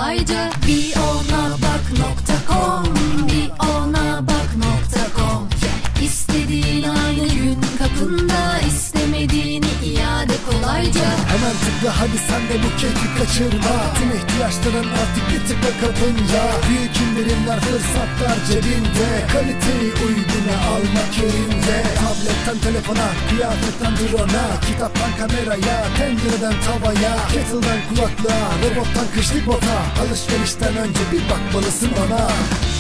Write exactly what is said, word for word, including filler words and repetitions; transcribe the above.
kolayca. bir ona bak nokta com, bir ona bak nokta com. İstediğin aynı gün kapında, istemediğini iade kolayca. Hemen tıkla hadi sen de bu keyfi kaçırma. Tüm ihtiyaçların artık bir tıkla kapında. Büyük indirimler, fırsatlar cebinde. Kaliteyi uyguna almak yerinde. Tabletten telefona, kıyafetten drone'a, kitaptan kameraya, tencereden tavaya, kettle'dan kulaklığa, robottan kışlık bota. Alışverişten önce bir bakmalısın bana.